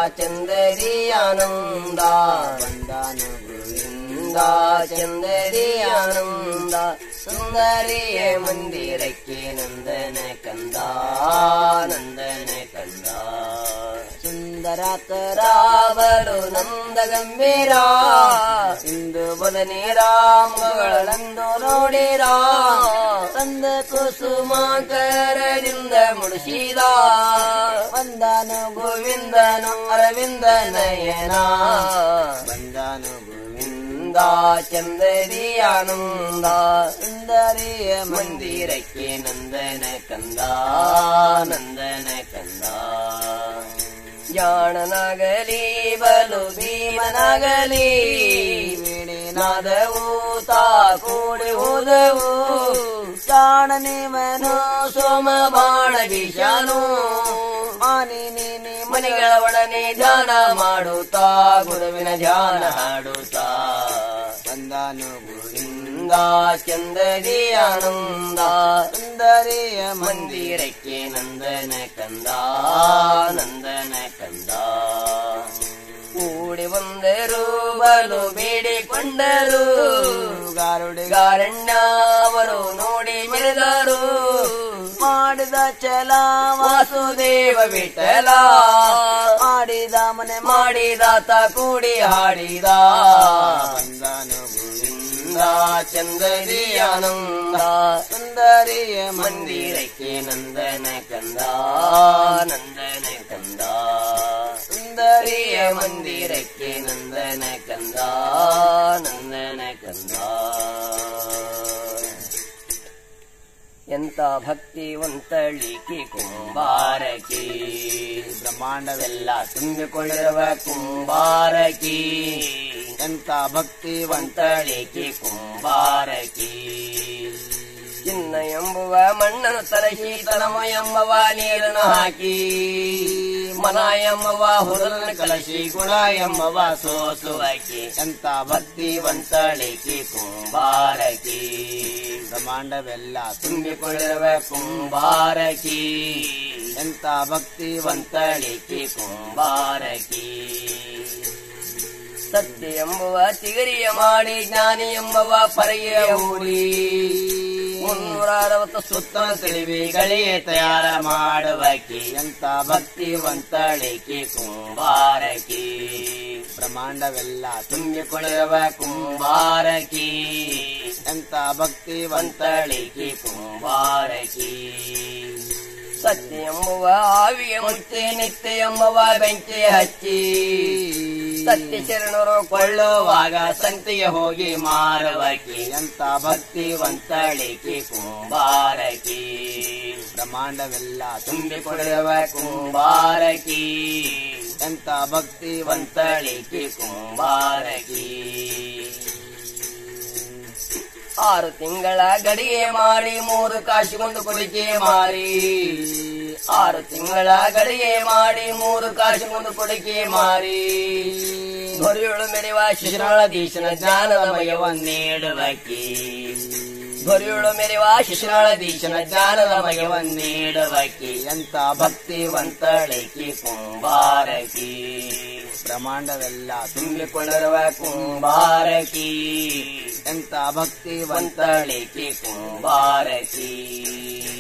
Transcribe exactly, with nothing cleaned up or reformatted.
ಚಂದರಿ ಆನಂದ ಬಂದಾನ ಗೋವಿಂದ ಚಂದರಿ ಆನಂದ ಸುಂದರಿಯ ಮಂದಿರಕ್ಕೆ ನಂದನ ಕಂದ ನಂದನ ಕಂದ ಸುಂದರ ತರಾವಲು ನಂದ ಗಂಭೀರ ಇಂದು ಬದನೆ ರಾಮಗಳಂದು ನೋಡಿರ ತಂದ ಕುಸುಮಾಕರದಿಂದ ಮುಡಿಸಿದ ವಂದನು ಗೋವಿಂದನು ಅರವಿಂದ ನಯನ ಬಂದನು ಗೋವಿಂದ ಚಂದರಿ ಆನಂದ ಸುಂದರಿಯ ಮಂದಿರಕ್ಕೆ ನಂದನ ಕಂದ ನಂದನ ಕಂದ ಜಾಣನಾಗಲಿ ಬಲು ಭೀಮನಾಗಲಿ ವೀಣೆನಾದವು ತಾ ಕೂಡಿ ಹೋದವು ಜಾಣನಿವನು ಸೋಮ ಬಾಣ ಬೀಶಾನು ಆನಿ ನೀನಿ ಮನೆಗಳ ಒಡನೆ ಧ್ಯಾನ ಮಾಡುತ್ತಾ ಗುರುವಿನ ಧ್ಯಾನ ಹಾಡುತ್ತಾ ಬಂದನು ಗೋವಿಂದ ಚಂದರಿ ಆನಂದ ಸುಂದರಿಯ ಮಂದಿರಕ್ಕೆ ನಂದನ ಕಂದ ನಂದನ ಕಂದ ಕೂಡಿ ಬಂದರು ಬಲು ಬೇಡಿಕೊಂಡರು ಗಾರುಡಿಗಾರಣ್ಯವರು ನೋಡಿ ಮೆರೆದರು ಮಾಡಿದ ಚಲ ವಾಸುದೇವ ವಿಠಲ ಮಾಡಿದ ಮನೆ ಮಾಡಿದಾತ ಕೂಡಿ ಹಾಡಿದ ಬಂದನು ಗೋವಿಂದ ಚಂದರಿ ಆನಂದ ಸುಂದರಿಯ ಮಂದಿರಕ್ಕೆ ನಂದನ ಕಂದ ನಂದನ ಕಂದ ಸುಂದರಿಯ ಮಂದಿರಕ್ಕೆ ನಂದನ ಕಂದ ನಂದನ ಕಂದ ಎಂತ ಭಕ್ತಿವಂತಳಿಕೆ ಕುಂಬಾರಕಿ ಬ್ರಹ್ಮಾಂಡವೆಲ್ಲ ತುಂಬಿಕೊಂಡಿರುವ ಕುಂಬಾರಕಿ ಎಂತ ಭಕ್ತಿವಂತಳಿಕೆ ಕುಂಬಾರಕಿ ಚಿನ್ನ ಎಂಬುವ ಮಣ್ಣನ್ನು ತರಸಿ ತನಮ ಎಂಬವ ನೀರನ್ನು ಹಾಕಿ ಮನ ಎಂಬವ ಹುರನ್ನು ಕಲಸಿ ಗುಣ ಎಂಬವ ಸೋಸುವಕಿ ಎಂತ ಭಕ್ತಿವಂತಳಿಕೆ ಕುಂಬಾರಕಿ ಬ್ರಹ್ಮಾಂಡವೆಲ್ಲ ತುಂಬಿಕೊಂಡಿರುವ ಕುಂಬಾರಕಿ ಎಂತ ಭಕ್ತಿವಂತಳಿಕೆ ಕುಂಬಾರಕಿ ಸತ್ಯ ಎಂಬುವ ತಿಗರಿಯ ಮಾಡಿ ಜ್ಞಾನಿ ಎಂಬವ ಪರೆಯ ಹೂಡಿ ಮುನ್ನೂರ ಅರವತ್ತು ಸುತ್ತನ ತಿಳಿವಿ ಗಳಿಗೆ ತಯಾರ ಮಾಡುವಕಿ ಎಂತ ಭಕ್ತಿವಂತಳಿಕೆ ಕುಂಬಾರಕಿ ಬ್ರಹ್ಮಾಂಡವೆಲ್ಲ ತುಂಬಿಕೊಳ್ಳುವ ಕುಂಬಾರಕಿ ಎಂತ ಭಕ್ತಿವಂತಳಿಕೆ ಕುಂಬಾರಕಿ ಸತ್ಯ ಎಂಬುವ ಆವಿಗೆ ಮುಚ್ಚಿ ನಿತ್ಯ ಎಂಬವ ಬೆಂಕಿ ಹಚ್ಚಿ ಸತ್ಯ ಶರಣರು ಕೊಳ್ಳುವಾಗ ಸಂತಿಗೆ ಹೋಗಿ ಮಾರುವಕಿ ಎಂತ ಭಕ್ತಿವಂತಳಿಕೆ ಕುಂಬಾರಕಿ ಬ್ರಹ್ಮಾಂಡವೆಲ್ಲ ತುಂಬಿಕೊಳ್ಳುವ ಕುಂಬಾರಕಿ ಎಂತ ಭಕ್ತಿವಂತಳಿಕೆ ಕುಂಬಾರಕಿ ಆರು ತಿಂಗಳ ಗಡಿಗೆ ಮಾರಿ ಮೂರು ಕಾಶಿಗೊಂದು ಕೊಡಿಕೆ ಮಾರಿ ಆರು ತಿಂಗಳ ಗಡಿಗೆ ಮಾಡಿ ಮೂರು ಕಾಶಿಗೊಂದು ಕೊಡಿಕೆ ಮಾರಿ ದೊರೆಯಳು ಮೆರೆವ ಶಿಶುನಾಳಧೀಶನ ಜ್ಞಾನದ ಮಯವನ್ನೇಡುವಕಿ ದೊರೆಯಳು ಮೆರೆವ ಶಿಶುನಾಳಧೀಶನ ಜ್ಞಾನದ ಮಯವನ್ನೇಡುವಕಿ ಎಂತ ಭಕ್ತಿವಂತಳಿಕೆ ಕುಂಬಾರಕಿ ಬ್ರಹ್ಮಾಂಡವೆಲ್ಲ ತುಂಬಿಕೊಳ್ಳುವ ಕುಂಬಾರಕಿ ಎಂತ ಭಕ್ತಿವಂತಳಿಕೆ ಕುಂಬಾರಕಿ